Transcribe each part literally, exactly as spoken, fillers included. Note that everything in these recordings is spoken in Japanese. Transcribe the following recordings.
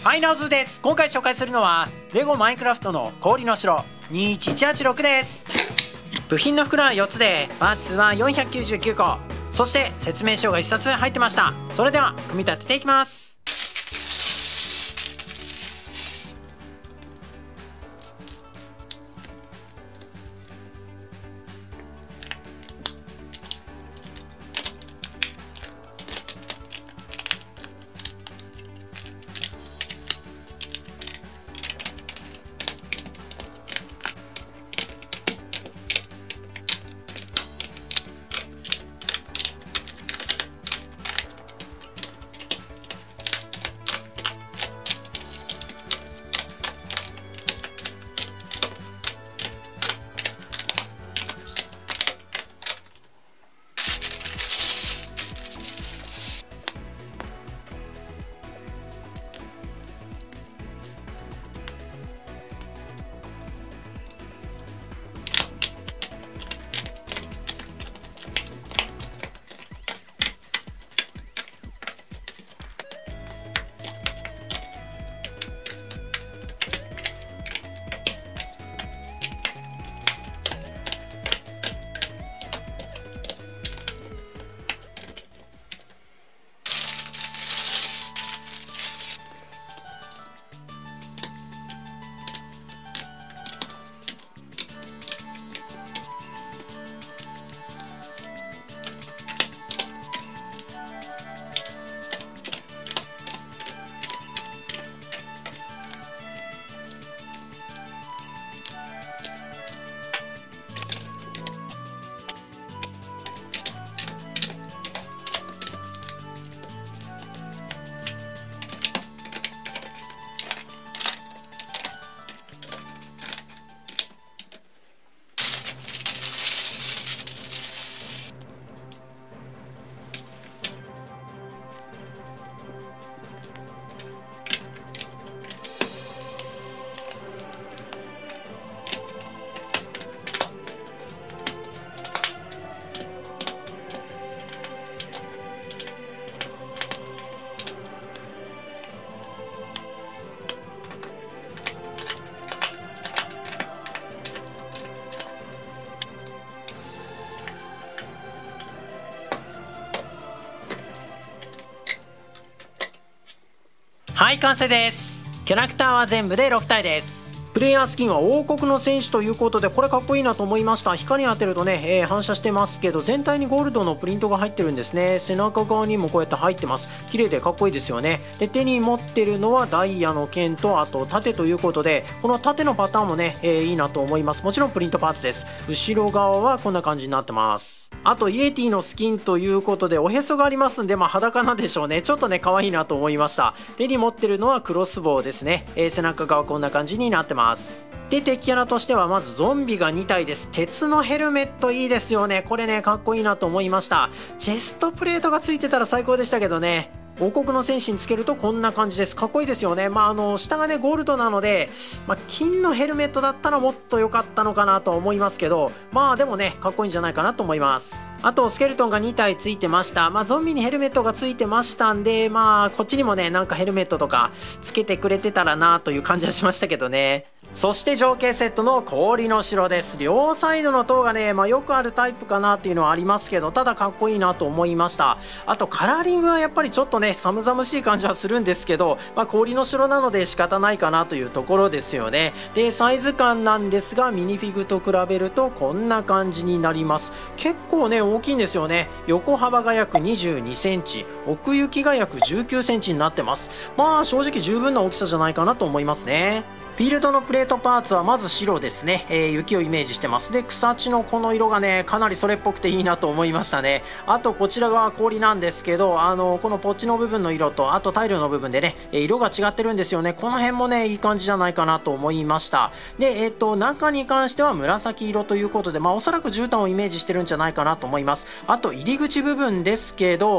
はい、ナオズです。今回紹介するのはレゴマインクラフトの氷の城にいちいちはちろくです。部品の袋はよっつでパーツはよんひゃくきゅうじゅうきゅうこ、そして説明書がいっさつ入ってました。それでは組み立てていきます。はい、完成です。キャラクターは全部でろくたいです。プレイヤースキンは王国の戦士ということで、これかっこいいなと思いました。光に当てるとね、えー、反射してますけど、全体にゴールドのプリントが入ってるんですね。背中側にもこうやって入ってます。綺麗でかっこいいですよね。で、手に持ってるのはダイヤの剣と、あと盾ということで、この盾のパターンもね、えー、いいなと思います。もちろんプリントパーツです。後ろ側はこんな感じになってます。あとイエティのスキンということでおへそがありますんで、まあ裸なんでしょうね。ちょっとね可愛いなと思いました。手に持ってるのはクロスボウですね。えー、背中側こんな感じになってます。で、敵キャラとしてはまずゾンビがにたいです。鉄のヘルメットいいですよね。これねかっこいいなと思いました。チェストプレートがついてたら最高でしたけどね。王国の戦士につけるとこんな感じです。かっこいいですよね。まああの下がねゴールドなので、まあ、金のヘルメットだったらもっと良かったのかなと思いますけど、まあでもねかっこいいんじゃないかなと思います。あとスケルトンがにたいついてました。まあゾンビにヘルメットがついてましたんで、まあこっちにもねなんかヘルメットとかつけてくれてたらなという感じはしましたけどね。そして情景セットの氷の城です。両サイドの塔がね、まあよくあるタイプかなっていうのはありますけど、ただかっこいいなと思いました。あとカラーリングはやっぱりちょっとね、寒々しい感じはするんですけど、まあ氷の城なので仕方ないかなというところですよね。で、サイズ感なんですが、ミニフィグと比べるとこんな感じになります。結構ね、大きいんですよね。横幅が約にじゅうにセンチ、奥行きが約じゅうきゅうセンチになってます。まあ正直十分な大きさじゃないかなと思いますね。フィールドのプレートパーツはまず白ですね、えー、雪をイメージしてます。で、草地のこの色がねかなりそれっぽくていいなと思いましたね。あとこちら側氷なんですけど、あのこのポッチの部分の色とあとタイルの部分でね色が違ってるんですよね。この辺もねいい感じじゃないかなと思いました。で、えっと中に関しては紫色ということで、まあおそらく絨毯をイメージしてるんじゃないかなと思います。あと入り口部分ですけど、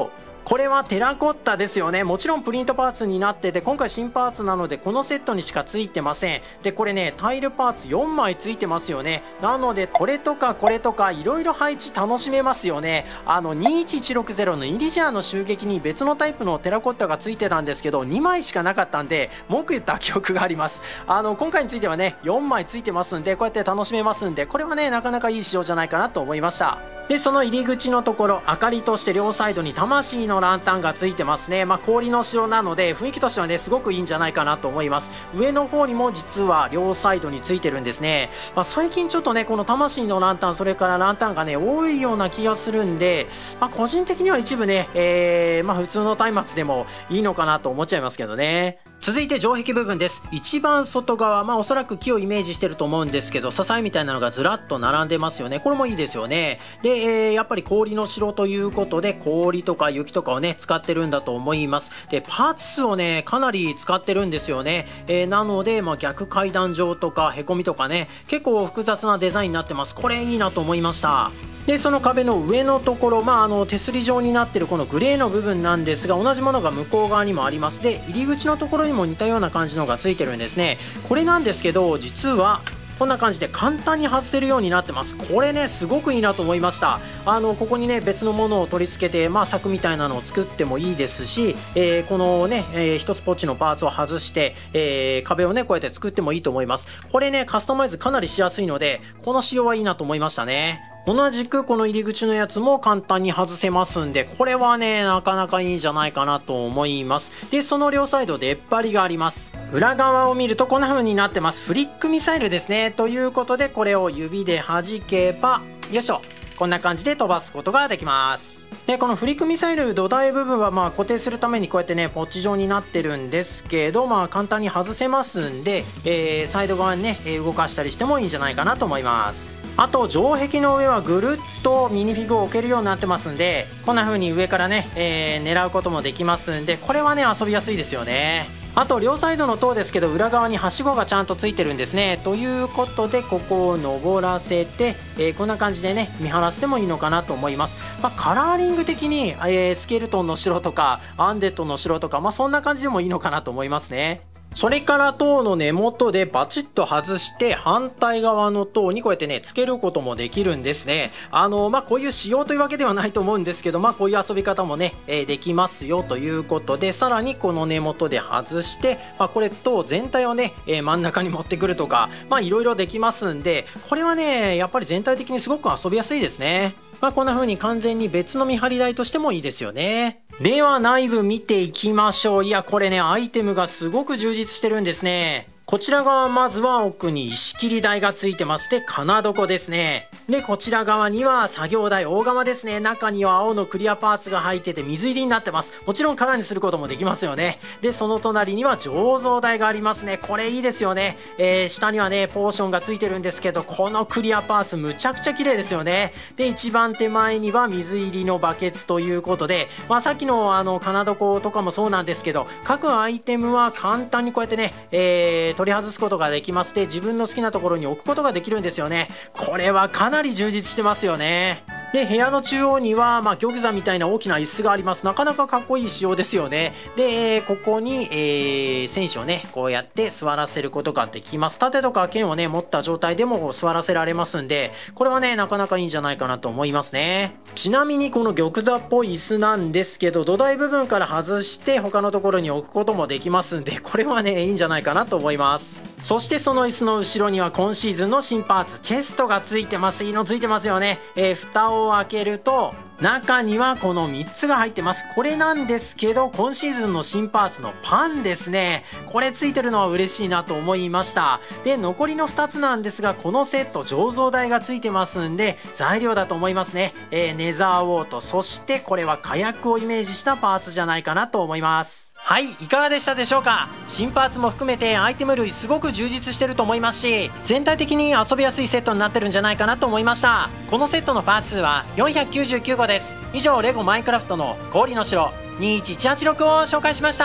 これはテラコッタですよね。もちろんプリントパーツになってて、今回新パーツなのでこのセットにしかついてません。でこれねタイルパーツよんまいついてますよね。なのでこれとかこれとかいろいろ配置楽しめますよね。あのにいちいちろくゼロのイリジアの襲撃に別のタイプのテラコッタがついてたんですけど、にまいしかなかったんで文句言った記憶があります。あの今回についてはねよんまいついてますんで、こうやって楽しめますんで、これはねなかなかいい仕様じゃないかなと思いました。でその入り口のところ、明かりとして両サイドに魂のランタンがついてますね。まあ氷の城なので雰囲気としてはねすごくいいんじゃないかなと思います。上の方にも実は両サイドについてるんですね。まあ、最近ちょっとねこの魂のランタン、それからランタンがね多いような気がするんで、まあ、個人的には一部ね、えー、まあ普通の松明でもいいのかなと思っちゃいますけどね。続いて城壁部分です。一番外側、まあおそらく木をイメージしてると思うんですけど、支えみたいなのがずらっと並んでますよね。これもいいですよね。で、えー、やっぱり氷の城ということで氷とか雪とかをね使ってるんだと思います。でパーツ数をねかなり使ってるんですよね。えー、なので、まあ、逆階段状とかへこみとかね結構複雑なデザインになってます。これいいなと思いました。でその壁の上のところ、まあ、あの手すり状になってるこのグレーの部分なんですが、同じものが向こう側にもあります。で入り口のところにも似たような感じのがついてるんですね。これなんですけど実はこんな感じで簡単に外せるようになってます。これねすごくいいなと思いました。あのここにね別のものを取り付けて、まあ柵みたいなのを作ってもいいですし、えー、このね、えー、一つポッチのパーツを外して、えー、壁をねこうやって作ってもいいと思います。これねカスタマイズかなりしやすいので、この仕様はいいなと思いましたね。同じくこの入り口のやつも簡単に外せますんで、これはねなかなかいいんじゃないかなと思います。でその両サイド出っ張りがあります。裏側を見るとこんな風になってます。フリックミサイルですね。ということでこれを指で弾けばよいしょ、こんな感じで飛ばすことができます。でこのフリックミサイル土台部分はまあ固定するためにこうやってねポッチ状になってるんですけど、まあ簡単に外せますんで、えー、サイド側にね動かしたりしてもいいんじゃないかなと思います。あと城壁の上はぐるっとミニフィグを置けるようになってますんで、こんな風に上からね、えー、狙うこともできますんで、これはね遊びやすいですよね。あと両サイドの塔ですけど裏側にはしごがちゃんとついてるんですね。ということでここを登らせて、えー、こんな感じでね見晴らしてもいいのかなと思います。まあ、カラーリング的に、えー、スケルトンの城とかアンデッドの城とか、まあ、そんな感じでもいいのかなと思いますね。それから塔の根元でバチッと外して反対側の塔にこうやってねつけることもできるんですね。あのまあこういう仕様というわけではないと思うんですけど、まあこういう遊び方もね、えー、できますよということで、さらにこの根元で外して、まあ、これ塔全体をね、えー、真ん中に持ってくるとか、まあいろいろできますんで、これはねやっぱり全体的にすごく遊びやすいですね。まあこんな風に完全に別の見張り台としてもいいですよね。では内部見ていきましょう。いやこれねアイテムがすごく充実してるんですね。こちら側まずは奥に石切り台がついてます。で金床ですね。でこちら側には作業台大釜ですね。中には青のクリアパーツが入ってて水入りになってます。もちろんカラーにすることもできますよね。でその隣には醸造台がありますね。これいいですよね。えー、下にはねポーションがついてるんですけど、このクリアパーツむちゃくちゃ綺麗ですよね。で一番手前には水入りのバケツということで、まあ、さっきのあの金床とかもそうなんですけど、各アイテムは簡単にこうやってね、えー取り外すことができます。で自分の好きなところに置くことができるんですよね。これはかなり充実してますよね。で部屋の中央には、まあ、玉座みたいな大きな椅子があります。なかなかかっこいい仕様ですよね。でここに、えー、選手をねこうやって座らせることができます。盾とか剣をね持った状態でも座らせられますんで、これはねなかなかいいんじゃないかなと思いますね。ちなみにこの玉座っぽい椅子なんですけど、土台部分から外して他のところに置くこともできますんで、これはねいいんじゃないかなと思います。そしてその椅子の後ろには今シーズンの新パーツチェストがついてます。いいのついてますよね。えー、蓋を開けると中にはこのみっつが入ってます。これなんですけど今シーズンの新パーツのパンですね。これついてるのは嬉しいなと思いました。で残りのふたつなんですが、このセット醸造台がついてますんで材料だと思いますね。えー、ネザーウォート、そしてこれは火薬をイメージしたパーツじゃないかなと思います。はい、いかがでしたでしょうか。新パーツも含めてアイテム類すごく充実してると思いますし、全体的に遊びやすいセットになってるんじゃないかなと思いました。このセットのパーツ数はよんひゃくきゅうじゅうきゅうごです。以上レゴマインクラフトの氷の城にいちいちはちろくを紹介しました。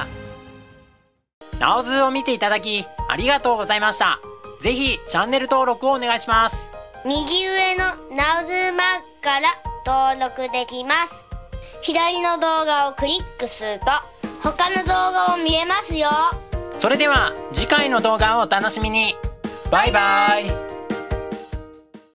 ナオズを見ていただきありがとうございました。ぜひチャンネル登録をお願いします。 右上のナウズマークから登録できます。 左の動画をクリックすると他の動画を見れますよ。 それでは次回の動画をお楽しみに。バイバイ。